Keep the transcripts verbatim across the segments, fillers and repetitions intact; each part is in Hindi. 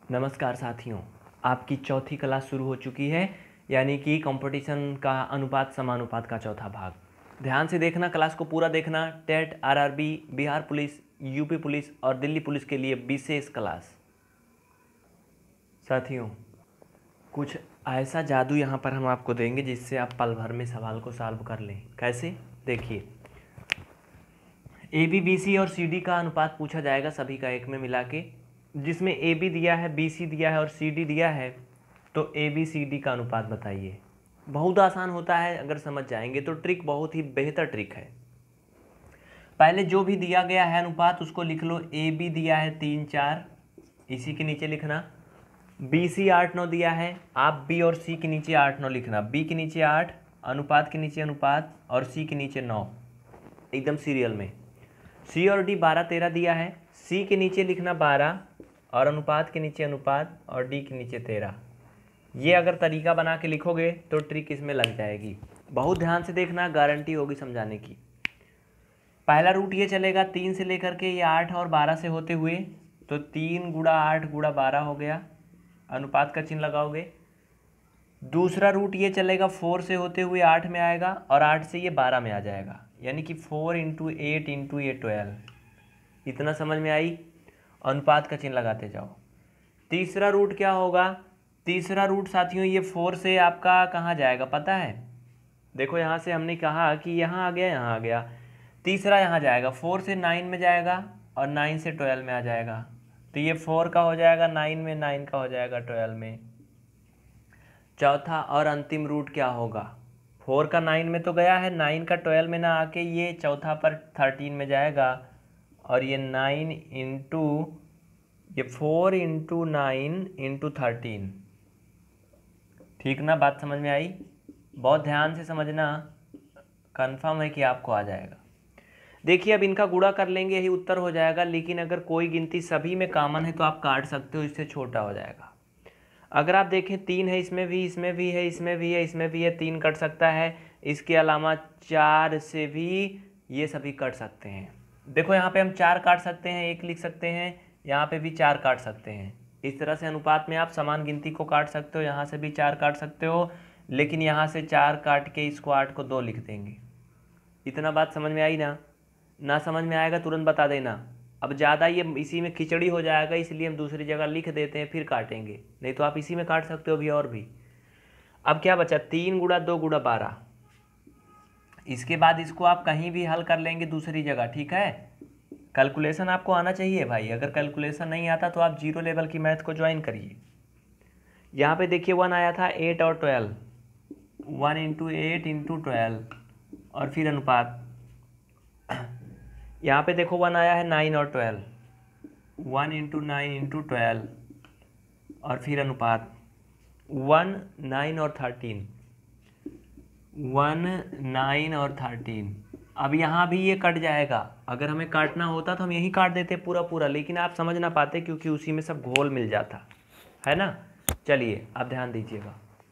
नमस्कार साथियों, आपकी चौथी क्लास शुरू हो चुकी है, यानी कि कंपटीशन का अनुपात समानुपात का चौथा भाग। ध्यान से देखना, क्लास को पूरा देखना। TET, RRB, Bihar police, UP police और दिल्ली पुलिस के लिए विशेष क्लास। साथियों, कुछ ऐसा जादू यहाँ पर हम आपको देंगे जिससे आप पल भर में सवाल को सॉल्व कर लें। कैसे? देखिए, ए बी बी सी और सी डी का अनुपात पूछा जाएगा सभी का एक में मिला के, जिसमें ए बी दिया है, बी सी दिया है और सी डी दिया है। तो ए बी सी डी का अनुपात बताइए। बहुत आसान होता है, अगर समझ जाएंगे तो ट्रिक बहुत ही बेहतर ट्रिक है। पहले जो भी दिया गया है अनुपात उसको लिख लो। ए बी दिया है तीन चार, इसी के नीचे लिखना। बी सी आठ नौ दिया है, आप बी और सी के नीचे आठ नौ लिखना। बी के नीचे आठ, अनुपात के नीचे अनुपात और सी के नीचे नौ, एकदम सीरियल में। सी और डी बारह तेरह दिया है, सी के नीचे लिखना बारह और अनुपात के नीचे अनुपात और डी के नीचे तेरह। ये अगर तरीका बना के लिखोगे तो ट्रिक इसमें लग जाएगी। बहुत ध्यान से देखना, गारंटी होगी समझाने की। पहला रूट ये चलेगा तीन से लेकर के ये आठ और बारह से होते हुए, तो तीन गुड़ा आठ गुड़ा बारह हो गया, अनुपात का चिन्ह लगाओगे। दूसरा रूट ये चलेगा फोर से होते हुए आठ में आएगा और आठ से ये बारह में आ जाएगा, यानी कि फोर इंटू एट इंटू ये ट्वेल्व। इतना समझ में आई? अनुपात का चिन्ह लगाते जाओ। तीसरा रूट क्या होगा? तीसरा रूट साथियों ये फोर से आपका कहाँ जाएगा पता है? देखो यहाँ से हमने कहा कि यहाँ आ गया, यहाँ आ गया, तीसरा यहाँ जाएगा, फोर से नाइन में जाएगा और नाइन से ट्वेल्व में आ जाएगा। तो ये फोर का हो जाएगा नाइन में, नाइन का हो जाएगा ट्वेल्व में। चौथा और अंतिम रूट क्या होगा? फोर का नाइन में तो गया है, नाइन का ट्वेल्व में ना आके ये चौथा पर थर्टीन में जाएगा और ये नाइन इंटू ये four into nine into thirteen. ठीक ना? बात समझ में आई? बहुत ध्यान से समझना, कंफर्म है कि आपको आ जाएगा। देखिए, अब इनका गुणा कर लेंगे, यही उत्तर हो जाएगा। लेकिन अगर कोई गिनती सभी में कॉमन है तो आप काट सकते हो, इससे छोटा हो जाएगा। अगर आप देखें तीन है, इसमें भी, इसमें भी है, इसमें भी है, इसमें भी है, तीन कट सकता है। इसके अलावा चार से भी ये सभी कट सकते हैं। देखो यहाँ पे हम चार काट सकते हैं, एक लिख सकते हैं, यहाँ पे भी चार काट सकते हैं। इस तरह से अनुपात में आप समान गिनती को काट सकते हो। यहाँ से भी चार काट सकते हो, लेकिन यहाँ से चार काट के इसको आठ को दो लिख देंगे। इतना बात समझ में आई ना? ना समझ में आएगा तुरंत बता देना। अब ज़्यादा ये इसी में खिचड़ी हो जाएगा, इसलिए हम दूसरी जगह लिख देते हैं, फिर काटेंगे। नहीं तो आप इसी में काट सकते हो भी और भी। अब क्या बचा? तीन गुड़ा दो गुड़ा बारह। इसके बाद इसको आप कहीं भी हल कर लेंगे दूसरी जगह, ठीक है? कैलकुलेशन आपको आना चाहिए भाई। अगर कैलकुलेशन नहीं आता तो आप जीरो लेवल की मैथ को ज्वाइन करिए। यहाँ पे देखिए वन आया था, एट और twelve, one into eight into twelve और फिर अनुपात। यहाँ पे देखो वन आया है नाइन और twelve, one into nine into twelve और फिर अनुपात। वन नाइन और थर्टीन, वन नाइन और थर्टीन। अब यहाँ भी ये कट जाएगा। अगर हमें काटना होता तो हम यही काट देते पूरा पूरा, लेकिन आप समझ ना पाते क्योंकि उसी में सब घोल मिल जाता है ना। चलिए अब ध्यान दीजिएगा।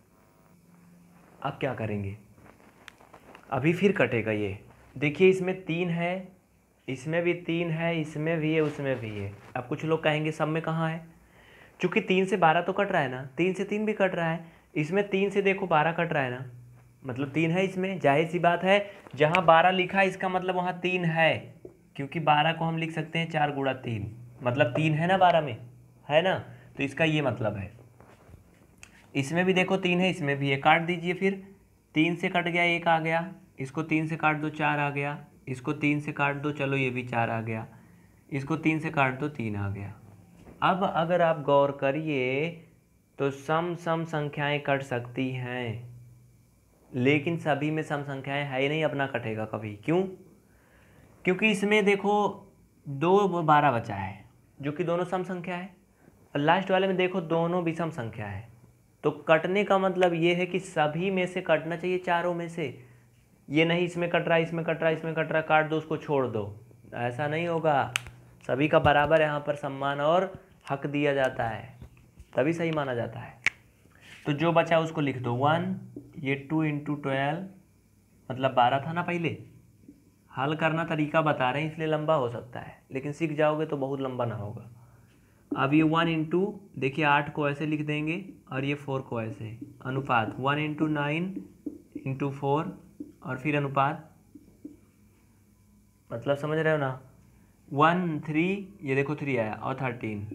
अब क्या करेंगे? अभी फिर कटेगा ये। देखिए इसमें तीन है, इसमें भी तीन है, इसमें भी है, उसमें भी है। अब कुछ लोग कहेंगे सब में कहाँ है? चूँकि तीन से बारह तो कट रहा है ना, तीन से तीन भी कट रहा है, इसमें तीन से देखो बारह कट रहा है ना, मतलब तीन है इसमें। जाहिर सी बात है, जहाँ बारह लिखा है इसका मतलब वहाँ तीन है, क्योंकि बारह को हम लिख सकते हैं चार गुणा तीन, मतलब तीन है ना बारह में, है ना? तो इसका ये मतलब है। इसमें भी देखो तीन है, इसमें भी है, काट दीजिए फिर। तीन से कट गया, एक आ गया, इसको तीन से काट दो, चार आ गया, इसको तीन से काट दो, चलो ये भी चार आ गया, इसको तीन से काट दो, तीन आ गया। अब अगर आप गौर करिए तो सम सम संख्याएं कट सकती हैं, लेकिन सभी में सम संख्याएं है ही नहीं, अपना कटेगा कभी। क्यों? क्योंकि इसमें देखो दो बारह बचा है जो कि दोनों सम संख्या है, और लास्ट वाले में देखो दोनों भी सम संख्या है। तो कटने का मतलब ये है कि सभी में से कटना चाहिए, चारों में से। ये नहीं इसमें कट रहा है, इसमें कट रहा है, इसमें कट रहा है, काट दो, उसको छोड़ दो, ऐसा नहीं होगा। सभी का बराबर यहाँ पर सम्मान और हक दिया जाता है, तभी सही माना जाता है। तो जो बचा उसको लिख दो वन, ये टू इंटू ट्वेल्व मतलब बारह था ना पहले। हल करना तरीका बता रहे हैं इसलिए लंबा हो सकता है, लेकिन सीख जाओगे तो बहुत लंबा ना होगा। अब ये वन इंटू, देखिए आठ को ऐसे लिख देंगे और ये फोर को ऐसे, अनुपात one into nine into four और फिर अनुपात, मतलब समझ रहे हो ना, वन थ्री, ये देखो थ्री आया और थर्टीन,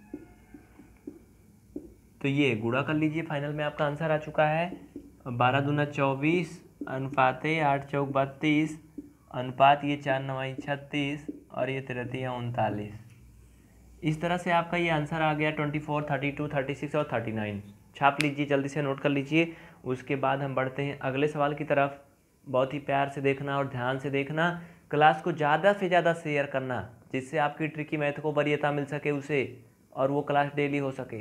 तो ये गुणा कर लीजिए। फाइनल में आपका आंसर आ चुका है बारह दूना चौबीस, अनुपात आठ चौक बत्तीस, अनुपात ये चार नवाई छत्तीस और ये तिरतिया उनतालीस। इस तरह से आपका ये आंसर आ गया twenty four, thirty two, thirty six और थर्टी नाइन। छाप लीजिए, जल्दी से नोट कर लीजिए। उसके बाद हम बढ़ते हैं अगले सवाल की तरफ। बहुत ही प्यार से देखना और ध्यान से देखना, क्लास को ज़्यादा से ज़्यादा शेयर करना, जिससे आपकी ट्रिकी मैथ को वरीयता मिल सके उसे, और वो क्लास डेली हो सके।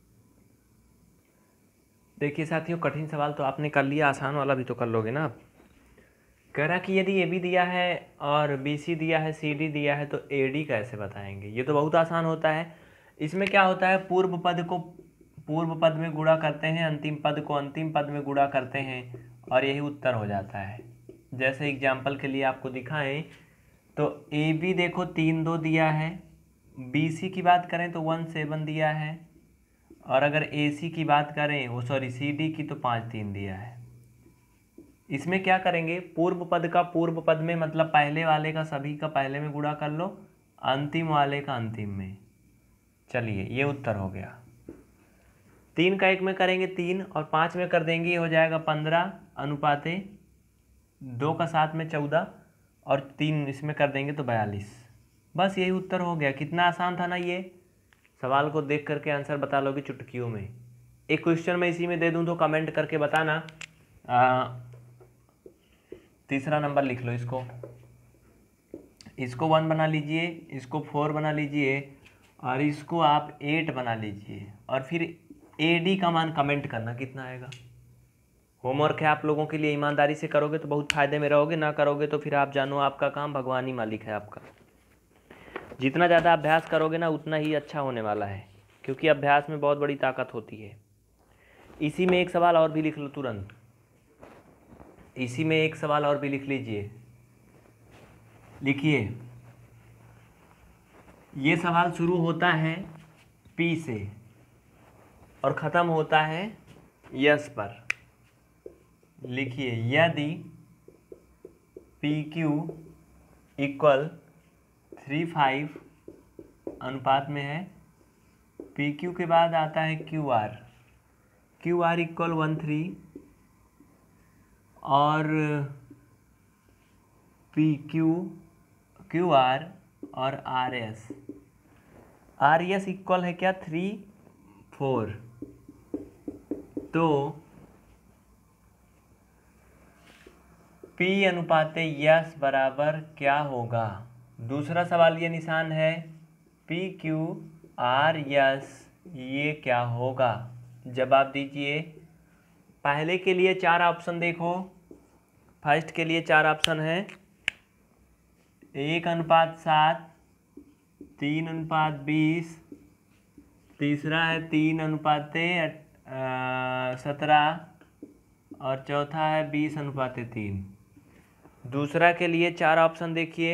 देखिए साथियों, कठिन सवाल तो आपने कर लिया, आसान वाला भी तो कर लोगे ना आप। कह रहा कि यदि ए बी दिया है और बी सी दिया है, सी डी दिया है, तो ए डी कैसे बताएंगे। ये तो बहुत आसान होता है। इसमें क्या होता है, पूर्व पद को पूर्व पद में गुणा करते हैं, अंतिम पद को अंतिम पद में गुणा करते हैं और यही उत्तर हो जाता है। जैसे एग्जाम्पल के लिए आपको दिखाएं तो ए बी देखो तीन दो दिया है, बी सी की बात करें तो वन सेवन दिया है, और अगर ए सी की बात करें, वो सॉरी सी डी की, तो पाँच तीन दिया है। इसमें क्या करेंगे, पूर्व पद का पूर्व पद में, मतलब पहले वाले का सभी का पहले में गुणा कर लो, अंतिम वाले का अंतिम में। चलिए ये उत्तर हो गया। तीन का एक में करेंगे तीन, और पाँच में कर देंगे, ये हो जाएगा पंद्रह, अनुपाते दो का सात में चौदह, और तीन इसमें कर देंगे तो बयालीस। बस यही उत्तर हो गया। कितना आसान था ना ये। सवाल को देख करके आंसर बता लोगे चुटकियों में। एक क्वेश्चन मैं इसी में दे दूं तो कमेंट करके बताना। आ, तीसरा नंबर लिख लो, इसको इसको वन बना लीजिए, इसको फोर बना लीजिए, और इसको आप एट बना लीजिए, और फिर ए डी का मान कमेंट करना कितना आएगा। होमवर्क है आप लोगों के लिए, ईमानदारी से करोगे तो बहुत फायदे में रहोगे, ना करोगे तो फिर आप जानो आपका काम भगवान ही मालिक है आपका। जितना ज़्यादा अभ्यास करोगे ना उतना ही अच्छा होने वाला है, क्योंकि अभ्यास में बहुत बड़ी ताकत होती है। इसी में एक सवाल और भी लिख लो तुरंत, इसी में एक सवाल और भी लिख लीजिए। लिखिए, ये सवाल शुरू होता है पी से और ख़त्म होता है यस पर। लिखिए, यदि P Q equal three five अनुपात में है, पी क्यू के बाद आता है Q R, Q R equal one three, और पी क्यू क्यू आर और R S, R S equal है क्या, थ्री फोर। तो पी अनुपाते यस बराबर क्या होगा। दूसरा सवाल ये निशान है, पी क्यू आर यस ये क्या होगा। जवाब दीजिए। पहले के लिए चार ऑप्शन देखो, फर्स्ट के लिए चार ऑप्शन है, एक अनुपात सात, तीन अनुपात बीस, तीसरा है तीन अनुपाते सत्रह, और चौथा है बीस अनुपाते तीन। दूसरा के लिए चार ऑप्शन देखिए,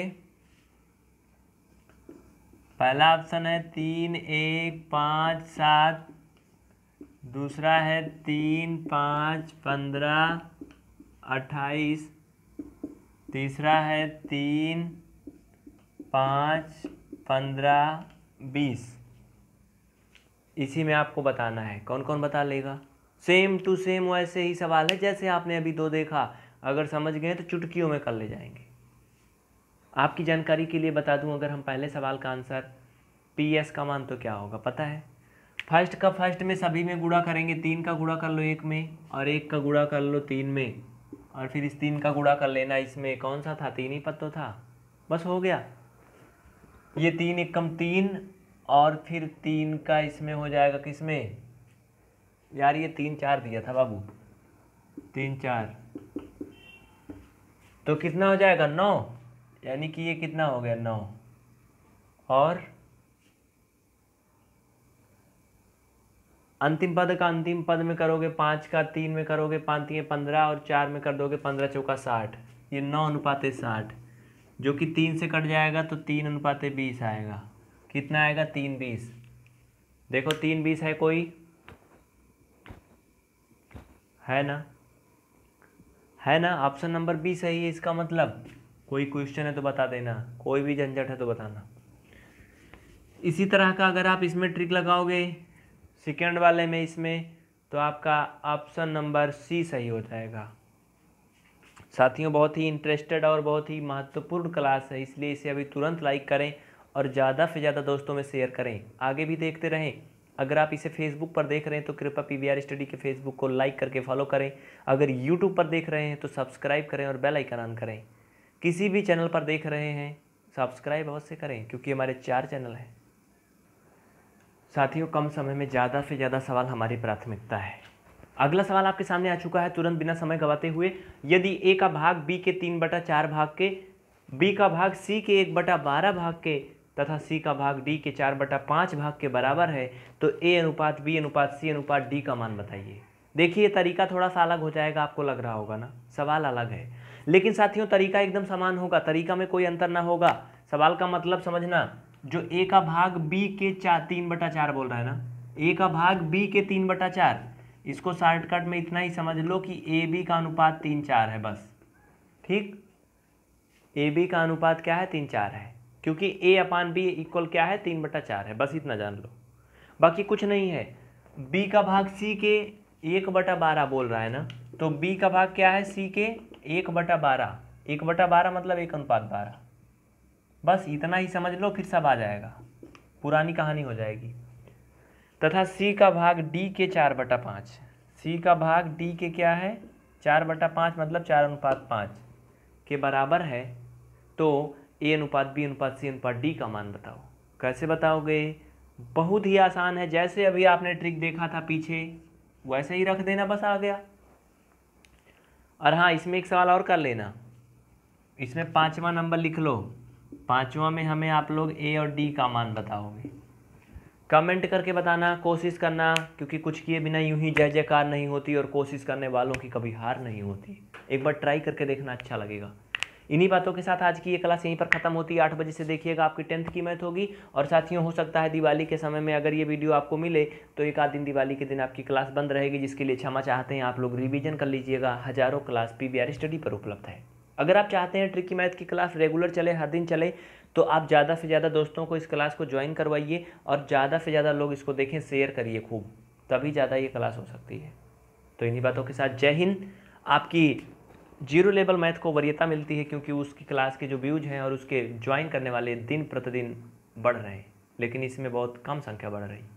पहला ऑप्शन है तीन एक पाँच सात, दूसरा है तीन पाँच पंद्रह अट्ठाईस, तीसरा है तीन पाँच पंद्रह बीस। इसी में आपको बताना है, कौन कौन बता लेगा। सेम टू सेम वैसे ही सवाल है जैसे आपने अभी दो देखा, अगर समझ गए तो चुटकियों में कर ले जाएंगे। आपकी जानकारी के लिए बता दूं, अगर हम पहले सवाल का आंसर पी एस का मान तो क्या होगा पता है। फर्स्ट का फर्स्ट में सभी में गुणा करेंगे, तीन का गुणा कर लो एक में, और एक का गुणा कर लो तीन में, और फिर इस तीन का गुणा कर लेना इसमें। कौन सा था, तीन ही पद तो था, बस हो गया। ये तीन एक कम तीन, और फिर तीन का इसमें हो जाएगा किसमें यार, ये तीन चार दिया था बाबू, तीन चार, तो कितना हो जाएगा, नौ। यानी कि ये कितना हो गया, नौ। और अंतिम पद का अंतिम पद में करोगे, पाँच का तीन में करोगे, पाँच तीन पंद्रह, और चार में कर दोगे पंद्रह चौका साठ। ये नौ अनुपाते साठ, जो कि तीन से कट जाएगा तो तीन अनुपाते बीस आएगा। कितना आएगा, तीन बीस। देखो तीन बीस है कोई, है ना, है ना, ऑप्शन नंबर बी सही है इसका मतलब। कोई क्वेश्चन है तो बता देना, कोई भी झंझट है तो बताना। इसी तरह का अगर आप इसमें ट्रिक लगाओगे सेकेंड वाले में इसमें, तो आपका ऑप्शन नंबर सी सही हो जाएगा। साथियों बहुत ही इंटरेस्टेड और बहुत ही महत्वपूर्ण क्लास है, इसलिए इसे अभी तुरंत लाइक करें और ज़्यादा से ज़्यादा दोस्तों में शेयर करें। आगे भी देखते रहें। अगर आप इसे फेसबुक पर देख रहे हैं तो कृपया पीवीआर स्टडी के फेसबुक को लाइक करके फॉलो करें। अगर यूट्यूब पर देख रहे हैं तो सब्सक्राइब करें और बेल आइकन ऑन करें। किसी भी चैनल पर देख रहे हैं सब्सक्राइब अवश्य करें, क्योंकि हमारे चार चैनल हैं। साथियों कम समय में ज़्यादा से ज़्यादा सवाल हमारी प्राथमिकता है। अगला सवाल आपके सामने आ चुका है। तुरंत बिना समय गवाते हुए, यदि ए का भाग बी के तीन बटा चार भाग के, बी का भाग सी के एक बटा बारह भाग के तथा सी का भाग डी के चार बटा पाँच भाग के बराबर है, तो ए अनुपात बी अनुपात सी अनुपात डी का मान बताइए। देखिए तरीका थोड़ा सा अलग हो जाएगा, आपको लग रहा होगा ना, सवाल अलग है, लेकिन साथियों तरीका एकदम समान होगा, तरीका में कोई अंतर ना होगा। सवाल का मतलब समझना, जो ए का भाग बी के चार तीन बटा चार बोल रहा है ना, ए का भाग बी के तीन बटा चार, इसको शॉर्टकट में इतना ही समझ लो कि ए बी का अनुपात तीन चार है बस। ठीक, ए बी का अनुपात क्या है, तीन चार है, क्योंकि ए अपान बी इक्वल क्या है, तीन बटा चार है, बस इतना जान लो, बाकी कुछ नहीं है। बी का भाग सी के एक बटा बारह बोल रहा है ना, तो बी का भाग क्या है, सी के एक बटा बारह, एक बटा बारह मतलब एक अनुपात बारह, बस इतना ही समझ लो, फिर सब आ जाएगा, पुरानी कहानी हो जाएगी। तथा सी का भाग डी के चार बटा पाँच, सी का भाग डी के क्या है, चार बटा पाँच मतलब चार अनुपात पाँच के बराबर है, तो ए अनुपात बी अनुपात सी अनुपात डी का मान बताओ। कैसे बताओगे, बहुत ही आसान है, जैसे अभी आपने ट्रिक देखा था पीछे वैसे ही रख देना, बस आ गया। और हाँ इसमें एक सवाल और कर लेना, इसमें पाँचवा नंबर लिख लो, पाँचवा में हमें आप लोग ए और डी का मान बताओगे। कमेंट करके बताना, कोशिश करना, क्योंकि कुछ किए बिना यूं ही जय जयकार नहीं होती और कोशिश करने वालों की कभी हार नहीं होती। एक बार ट्राई करके देखना, अच्छा लगेगा। इन्हीं बातों के साथ आज की ये क्लास यहीं पर खत्म होती है। आठ बजे से देखिएगा, आपकी टेंथ की मैथ होगी। और साथियों हो सकता है दिवाली के समय में अगर ये वीडियो आपको मिले तो एक आध दिन दिवाली के दिन आपकी क्लास बंद रहेगी, जिसके लिए क्षमा चाहते हैं। आप लोग रिवीजन कर लीजिएगा, हज़ारों क्लास पीवीआर स्टडी पर उपलब्ध है। अगर आप चाहते हैं ट्रिकी मैथ की क्लास रेगुलर चले, हर दिन चले, तो आप ज़्यादा से ज़्यादा दोस्तों को इस क्लास को ज्वाइन करवाइए और ज़्यादा से ज़्यादा लोग इसको देखें, शेयर करिए खूब, तभी ज़्यादा ये क्लास हो सकती है। तो इन्हीं बातों के साथ जय हिंद। आपकी जीरो लेवल मैथ को वरीयता मिलती है क्योंकि उसकी क्लास के जो व्यूज हैं और उसके ज्वाइन करने वाले दिन प्रतिदिन बढ़ रहे हैं, लेकिन इसमें बहुत कम संख्या बढ़ रही।